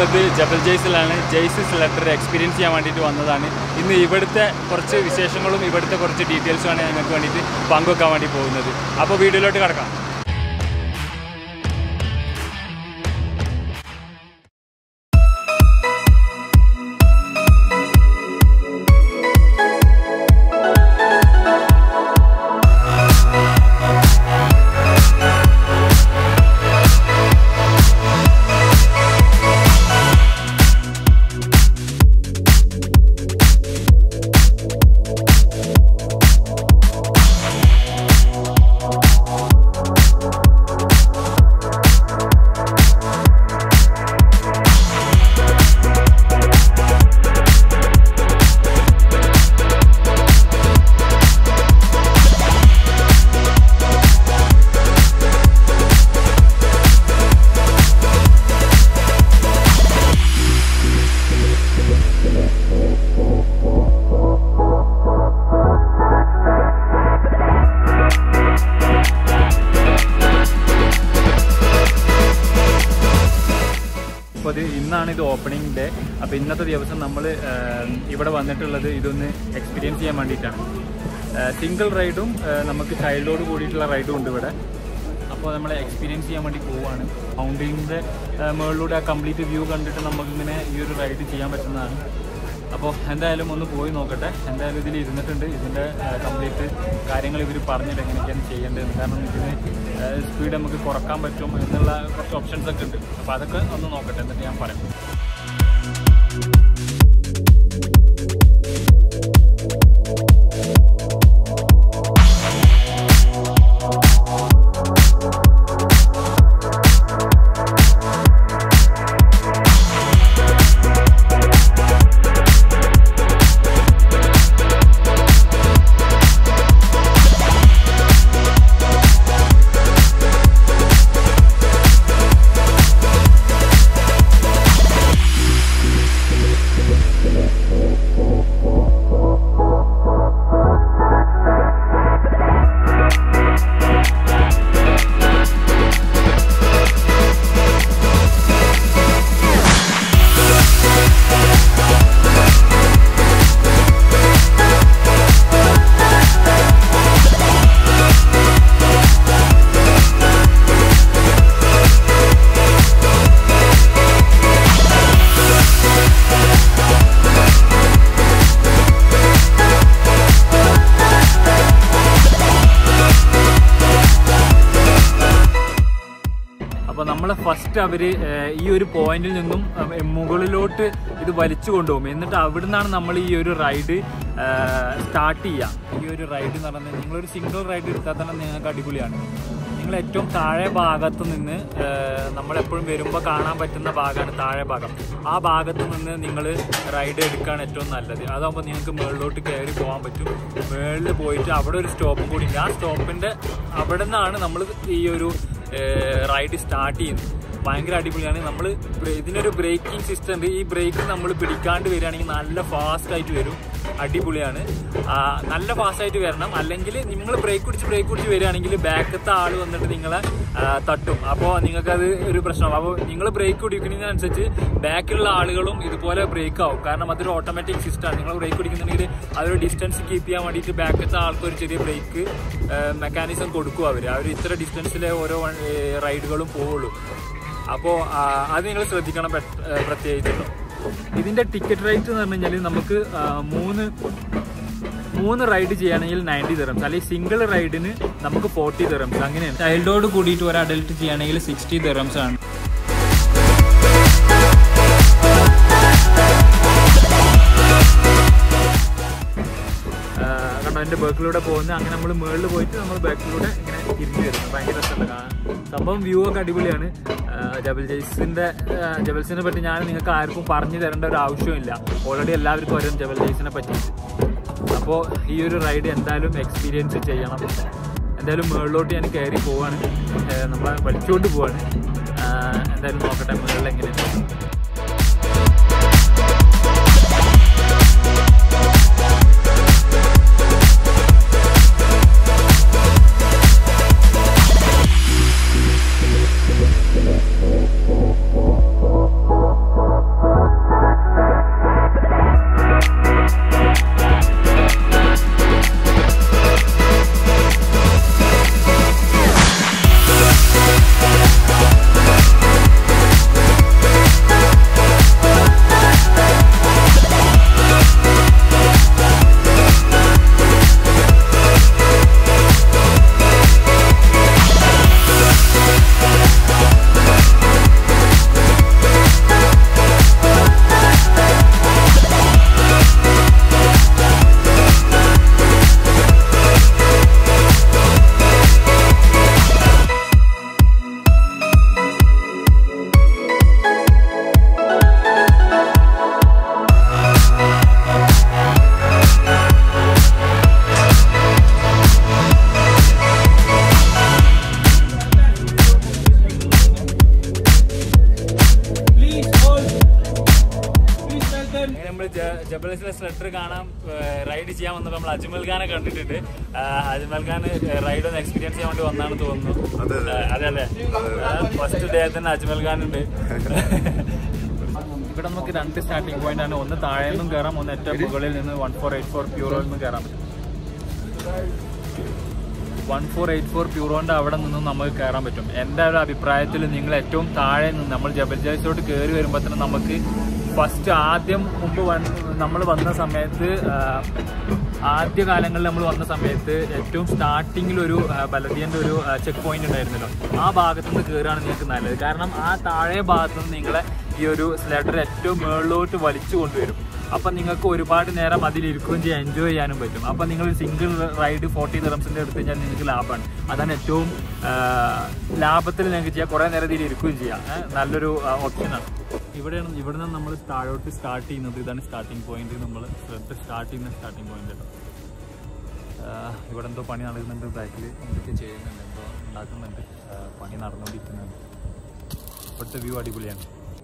ഞാനുള്ളത് ജബൽ ജയ്സിലാണ്. ജയ്സ് സ്ലെഡർ എക്സ്പീരിയൻസ് ചെയ്യാൻ വേണ്ടിയിട്ട് വന്നതാണ്. ഇന്ന് ഇവിടുത്തെ കുറച്ച് വിശേഷങ്ങളും ഇവിടുത്തെ കുറച്ച് ഡീറ്റെയിൽസുമാണ് ഞങ്ങൾക്ക് വേണ്ടിയിട്ട് പങ്കുവെക്കാൻ വേണ്ടി പോകുന്നത്. അപ്പോൾ വീഡിയോയിലോട്ട് കിടക്കാം. ഇന്നാണ് ഇത് ഓപ്പണിംഗ് ഡേ. അപ്പോൾ ഇന്നത്തെ ദിവസം നമ്മൾ ഇവിടെ വന്നിട്ടുള്ളത് ഇതൊന്ന് എക്സ്പീരിയൻസ് ചെയ്യാൻ വേണ്ടിയിട്ടാണ്. സിംഗിൾ റൈഡും നമുക്ക് ചൈൽഡോട് കൂടിയിട്ടുള്ള റൈഡും ഉണ്ട് ഇവിടെ. അപ്പോൾ നമ്മൾ എക്സ്പീരിയൻസ് ചെയ്യാൻ വേണ്ടി പോവുകയാണ്. മൗണ്ടൈനിൻ്റെ മുകളിലൂടെ ആ കംപ്ലീറ്റ് വ്യൂ കണ്ടിട്ട് നമുക്കിങ്ങനെ ഈ ഒരു റൈഡ് ചെയ്യാൻ പറ്റുന്നതാണ്. അപ്പോൾ എന്തായാലും ഒന്ന് പോയി നോക്കട്ടെ. എന്തായാലും ഇതിൽ ഇരുന്നിട്ടുണ്ട്. ഇതിൻ്റെ കംപ്ലീറ്റ് കാര്യങ്ങൾ ഇവർ പറഞ്ഞിട്ട് എങ്ങനെയൊക്കെയാണ് ചെയ്യേണ്ടത്. കാരണം ഇതിന് സ്പീഡ് നമുക്ക് കുറക്കാൻ പറ്റും എന്നുള്ള കുറച്ച് ഓപ്ഷൻസ് ഒക്കെ ഉണ്ട്. അപ്പോൾ അതൊക്കെ ഒന്ന് നോക്കട്ടെ, എന്നിട്ട് ഞാൻ പറയാം. അപ്പോൾ നമ്മളെ ഫസ്റ്റ് അവർ ഈ ഒരു പോയിന്റിൽ നിന്നും മുകളിലോട്ട് ഇത് വലിച്ചു കൊണ്ടുപോകും. എന്നിട്ട് അവിടെ നിന്നാണ് നമ്മൾ ഈ ഒരു റൈഡ് സ്റ്റാർട്ട് ചെയ്യുക. ഈ ഒരു റൈഡ് എന്ന് പറഞ്ഞാൽ നിങ്ങളൊരു സിംഗിൾ റൈഡ് എടുത്താൽ തന്നെ നിങ്ങൾക്ക് അടിപൊളിയാണ്. നിങ്ങൾ ഏറ്റവും താഴെ ഭാഗത്ത് നിന്ന് നമ്മളെപ്പോഴും വരുമ്പോൾ കാണാൻ പറ്റുന്ന ഭാഗമാണ് താഴെ ഭാഗം. ആ ഭാഗത്ത് നിന്ന് നിങ്ങൾ റൈഡ് എടുക്കുകയാണ് ഏറ്റവും നല്ലത്. അതാകുമ്പോൾ നിങ്ങൾക്ക് മുകളിലോട്ട് കയറി പോകാൻ പറ്റും. മുകളിൽ പോയിട്ട് അവിടെ ഒരു സ്റ്റോപ്പും കൂടി ഉണ്ട്. ആ സ്റ്റോപ്പിൻ്റെ അവിടെ നിന്നാണ് നമ്മൾ ഈ ഒരു റൈഡ് സ്റ്റാർട്ട് ചെയ്യുന്നത്. ഭയങ്കര അടിപൊളിയാണ്. നമ്മൾ ഇതിനൊരു ബ്രേക്കിംഗ് സിസ്റ്റം ഉണ്ട്. ഈ ബ്രേക്ക് നമ്മൾ പിടിക്കാണ്ട് വരികയാണെങ്കിൽ നല്ല ഫാസ്റ്റായിട്ട് വരും. അടിപൊളിയാണ്. നല്ല ഫാസ്റ്റായിട്ട് വരണം. അല്ലെങ്കിൽ നിങ്ങൾ ബ്രേക്ക് പിടിച്ച് വരികയാണെങ്കിൽ ബാക്കത്തെ ആൾ വന്നിട്ട് നിങ്ങളെ തട്ടും. അപ്പോൾ നിങ്ങൾക്കത് ഒരു പ്രശ്നമാവും. അപ്പോൾ നിങ്ങൾ ബ്രേക്ക് പിടിക്കുന്നതിനനുസരിച്ച് ബാക്കിലുള്ള ആളുകളും ഇതുപോലെ ബ്രേക്ക് ആവും. കാരണം അതൊരു ഓട്ടോമാറ്റിക് സിസ്റ്റമാണ്. നിങ്ങൾ ബ്രേക്ക് പിടിക്കുന്നുണ്ടെങ്കിൽ അതൊരു ഡിസ്റ്റൻസ് കീപ്പ് ചെയ്യാൻ വേണ്ടിയിട്ട് ബാക്കത്തെ ആൾക്ക് ഒരു ചെറിയ ബ്രേക്ക് മെക്കാനിസം കൊടുക്കും. അവർ ഇത്ര ഡിസ്റ്റൻസിലെ ഓരോ റൈഡുകളും പോവുള്ളൂ. അപ്പോൾ അത് നിങ്ങൾ ശ്രദ്ധിക്കണം പ്രത്യേകിച്ചുള്ളൂ. ഇതിൻ്റെ ടിക്കറ്റ് റേറ്റ് എന്ന് പറഞ്ഞു കഴിഞ്ഞാൽ നമുക്ക് മൂന്ന് റൈഡ് ചെയ്യുകയാണെങ്കിൽ 90 ദിർഹംസ്, അല്ലെങ്കിൽ സിംഗിൾ റൈഡിന് നമുക്ക് 40 ദിർഹംസ് അങ്ങനെയാണ്. ചൈൽഡോട് കൂടിയിട്ട് ഒരു അഡൽട്ട് ചെയ്യുകയാണെങ്കിൽ 60 ദിർഹംസ് ആണ്. കണ്ടോ എൻ്റെ ബാക്കിലൂടെ പോകുന്നത്. അങ്ങനെ നമ്മൾ മുകളിൽ പോയിട്ട് നമ്മൾ ബാക്കിലൂടെ ഇങ്ങനെ തിരിഞ്ഞു വരുന്നു. ഭയങ്കര രസമുള്ള കാണാൻ. സംഭവം വ്യൂ ഒക്കെ അടിപൊളിയാണ്. ജബൽസിനെ പറ്റി ഞാൻ നിങ്ങൾക്ക് ആർക്കും പറഞ്ഞു തരേണ്ട ഒരു ആവശ്യമില്ല. ഓൾറെഡി എല്ലാവർക്കും അറിയാം ജബൽ ജയ്സിനെ പറ്റിയിട്ട്. അപ്പോൾ ഈ ഒരു റൈഡ് എന്തായാലും എക്സ്പീരിയൻസ് ചെയ്യണം. എന്തായാലും മുകളിലോട്ട് ഞാൻ കയറി പോവാണ്. നമ്മളെ വലിച്ചുകൊണ്ട് പോവാണ്. എന്തായാലും നോക്കട്ടെ മുകളിൽ എങ്ങനെയാണ്. നമ്മൾ ജബലസിലെ സ്ലെഡർ കാണാൻ റൈഡ് ചെയ്യാൻ വന്നപ്പോൾ നമ്മൾ അജ്മൽ ഖാനെ കണ്ടിട്ടുണ്ട്. അജ്മൽ ഖാൻ റൈഡ് ഒന്ന് എക്സ്പീരിയൻസ് ചെയ്യാൻ വേണ്ടി വന്നാണെന്ന് തോന്നുന്നു. അതെ അല്ലേ? ഫസ്റ്റ് ഡേ തന്നെ അജ്മൽ ഖാൻ ഉണ്ട്. ഇവിടെ നമുക്ക് 2 സ്റ്റാർട്ടിംഗ് പോയിന്റ് ആണ്. ഒന്ന് താഴെ നിന്നും കയറാം, ഒന്ന് ഏറ്റവും മുകളിൽ നിന്ന് 1484 പ്യൂറോയിൽ നിന്ന് കയറാൻ പറ്റും. 1484 പ്യൂറോന്റെ അവിടെ നിന്നും നമുക്ക് കയറാൻ പറ്റും. എൻ്റെ ഒരു അഭിപ്രായത്തിൽ നിങ്ങൾ ഏറ്റവും താഴെ നിന്ന് നമ്മൾ ജബൽ ജൈസിലോട്ട് കയറി വരുമ്പോൾ തന്നെ നമുക്ക് ഫസ്റ്റ് മുമ്പ് നമ്മൾ വന്ന സമയത്ത് ആദ്യ കാലങ്ങളിൽ നമ്മൾ വന്ന സമയത്ത് ഏറ്റവും സ്റ്റാർട്ടിങ്ങിലൊരു ബലദിയൻ്റെ ഒരു ചെക്ക് പോയിന്റ് ഉണ്ടായിരുന്നല്ലോ, ആ ഭാഗത്തുനിന്ന് കയറുകയാണ് നിങ്ങൾക്ക് നല്ലത്. കാരണം ആ താഴെ ഭാഗത്തുനിന്ന് നിങ്ങളെ ഈ ഒരു സ്ലെഡർ ഏറ്റവും മുകളിലോട്ട് വലിച്ചു കൊണ്ടുവരും. അപ്പം നിങ്ങൾക്ക് ഒരുപാട് നേരം അതിലിരിക്കുകയും ചെയ്യാൻ എൻജോയ് ചെയ്യാനും പറ്റും. അപ്പം നിങ്ങൾ സിംഗിൾ റൈഡ് 40 ദിർഹംസിൻ്റെ എടുത്ത് കഴിഞ്ഞാൽ നിങ്ങൾക്ക് ലാഭമാണ്. അതാണ് ഏറ്റവും ലാഭത്തിൽ നിങ്ങൾക്ക് ചെയ്യാം. കുറേ നേരം ഇതിൽ ഇരിക്കുകയും ചെയ്യാം. നല്ലൊരു ഓപ്ഷനാണ്. ഇവിടുന്ന് നമ്മൾ താഴോട്ട് സ്റ്റാർട്ട് ചെയ്യുന്നത്. ഇതാണ് സ്റ്റാർട്ടിംഗ് പോയിന്റ്. നമ്മൾ സ്റ്റാർട്ട് ചെയ്യുന്ന സ്റ്റാർട്ടിംഗ് പോയിന്റ് കേട്ടോ. ഇവിടെ എന്തോ പണി നടക്കുന്നുണ്ട്. ബാക്കിൽ എന്തൊക്കെ ചെയ്യുന്നുണ്ട്, എന്തോ ഉണ്ടാക്കുന്നുണ്ട്, പണി നടന്നുകൊണ്ടിരിക്കുന്നുണ്ട്. ഇവിടുത്തെ വ്യൂ അടിപൊളിയാണ്.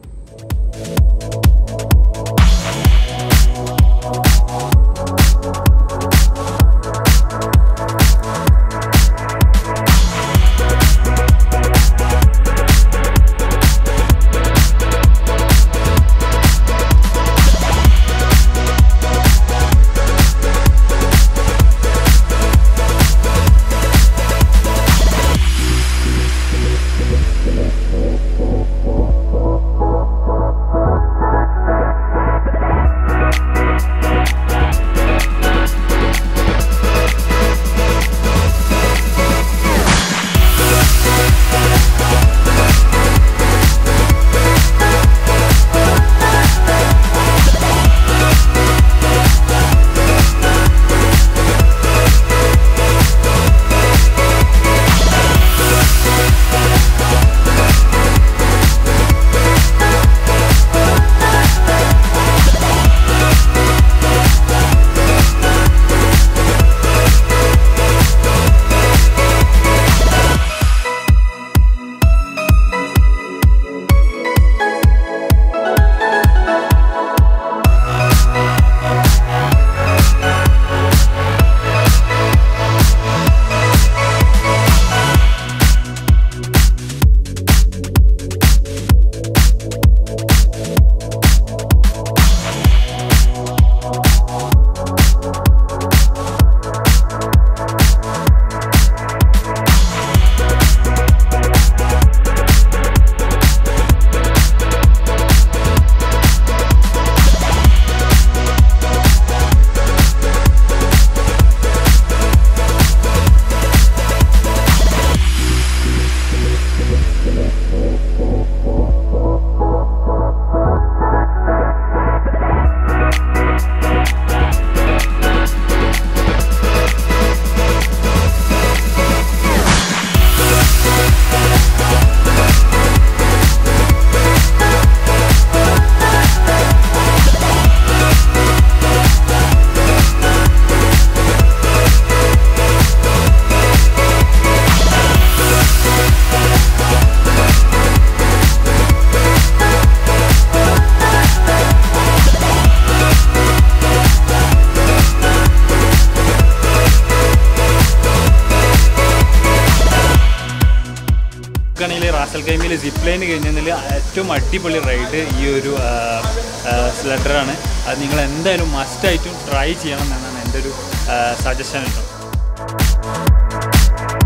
റാസൽഖൈമയിൽ സിപ്പ് ലൈൻ കഴിഞ്ഞതിൽ ഏറ്റവും അടിപൊളി റൈഡ് ഈ ഒരു സ്ലെഡറാണ്. അത് നിങ്ങൾ എന്തായാലും മസ്റ്റായിട്ടും ട്രൈ ചെയ്യണം എന്നാണ് എൻ്റെ ഒരു സജഷൻ കേട്ടോ.